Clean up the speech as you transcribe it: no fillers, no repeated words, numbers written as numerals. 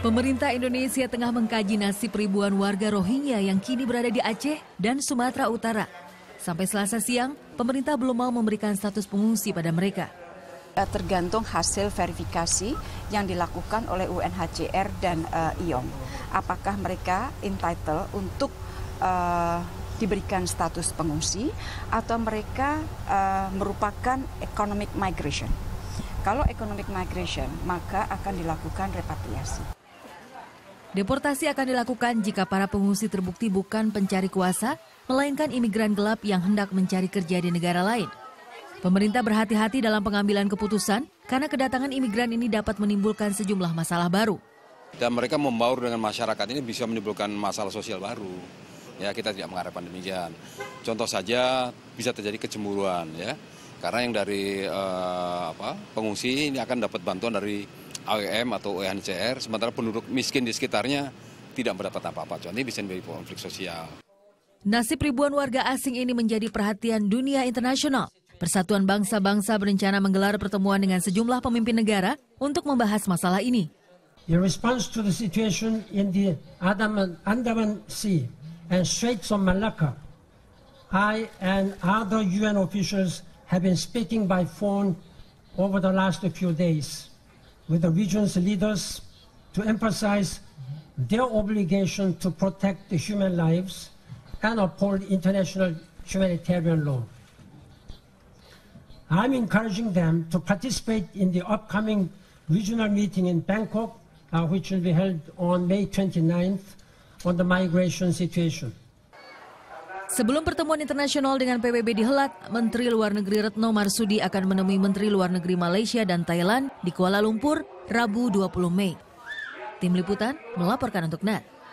Pemerintah Indonesia tengah mengkaji nasib ribuan warga Rohingya yang kini berada di Aceh dan Sumatera Utara. Sampai Selasa siang, pemerintah belum mau memberikan status pengungsi pada mereka. Tergantung hasil verifikasi yang dilakukan oleh UNHCR dan IOM. Apakah mereka entitled untuk diberikan status pengungsi atau mereka merupakan economic migration. Kalau economic migration, maka akan dilakukan repatriasi. Deportasi akan dilakukan jika para pengungsi terbukti bukan pencari kuasa, melainkan imigran gelap yang hendak mencari kerja di negara lain. Pemerintah berhati-hati dalam pengambilan keputusan karena kedatangan imigran ini dapat menimbulkan sejumlah masalah baru. Dan mereka membaur dengan masyarakat ini bisa menimbulkan masalah sosial baru. Ya, kita tidak mengharapkan demikian. Contoh saja bisa terjadi kecemburuan, ya. Karena yang dari pengungsi ini akan dapat bantuan dari IOM atau UNHCR, sementara penduduk miskin di sekitarnya tidak mendapat apa-apa. Jadi bisa menjadi konflik sosial. Nasib ribuan warga asing ini menjadi perhatian dunia internasional. Persatuan Bangsa-Bangsa berencana menggelar pertemuan dengan sejumlah pemimpin negara untuk membahas masalah ini. In response to the situation in the Andaman Sea and Straits of Malacca, I and other UN officials have been speaking by phone over the last few days with the region's leaders to emphasize their obligation to protect the human lives and uphold international humanitarian law. I'm encouraging them to participate in the upcoming regional meeting in Bangkok, which will be held on May 29th on the migration situation. Sebelum pertemuan internasional dengan PBB dihelat, Menteri Luar Negeri Retno Marsudi akan menemui Menteri Luar Negeri Malaysia dan Thailand di Kuala Lumpur, Rabu 20 Mei. Tim Liputan melaporkan untuk NET.